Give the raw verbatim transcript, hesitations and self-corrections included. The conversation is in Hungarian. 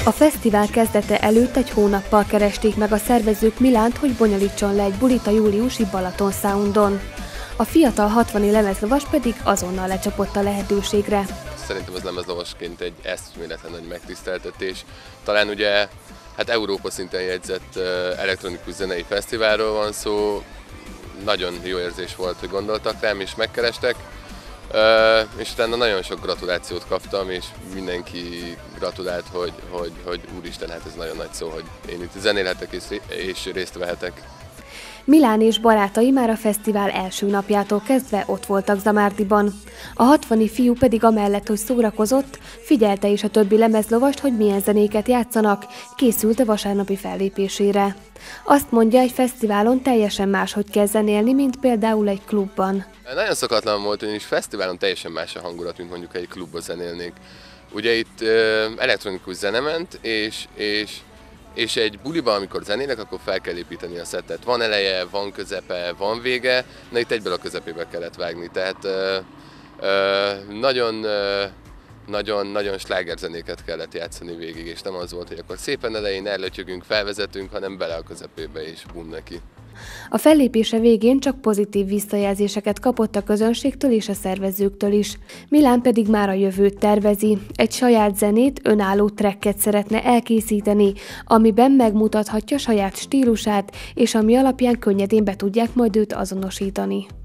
A fesztivál kezdete előtt egy hónappal keresték meg a szervezők Milánt, hogy bonyolítson le egy bulit a júliusi Balaton Soundon. A fiatal hatvani lemezlovas pedig azonnal lecsapott a lehetőségre. Szerintem az lemezlovasként egy eszméletlen nagy megtiszteltetés. Talán ugye hát Európa szinten jegyzett elektronikus zenei fesztiválról van szó. Nagyon jó érzés volt, hogy gondoltak rám és megkerestek. Uh, és utána nagyon sok gratulációt kaptam, és mindenki gratulált, hogy, hogy, hogy úristen, hát ez nagyon nagy szó, hogy én itt zenélhetek és, és részt vehetek. Milán és barátai már a fesztivál első napjától kezdve ott voltak Zamárdiban. A hatvani fiú pedig amellett, hogy szórakozott, figyelte is a többi lemezlovast, hogy milyen zenéket játszanak, készült a vasárnapi fellépésére. Azt mondja, egy fesztiválon teljesen máshogy kell zenélni, mint például egy klubban. Nagyon szokatlan volt, ugyanis fesztiválon teljesen más a hangulat, mint mondjuk egy klubban zenélnék. Ugye itt uh, elektronikus zene ment, és, és És egy buliban, amikor zenélek, akkor fel kell építeni a szettet. Van eleje, van közepe, van vége, na itt egyből a közepébe kellett vágni. Tehát ö, ö, nagyon, ö, nagyon, nagyon slágerzenéket kellett játszani végig, és nem az volt, hogy akkor szépen elején ellötyögünk, felvezetünk, hanem bele a közepébe, és bum neki. A fellépése végén csak pozitív visszajelzéseket kapott a közönségtől és a szervezőktől is. Milán pedig már a jövőt tervezi. Egy saját zenét, önálló tracket szeretne elkészíteni, amiben megmutathatja saját stílusát, és ami alapján könnyedén be tudják majd őt azonosítani.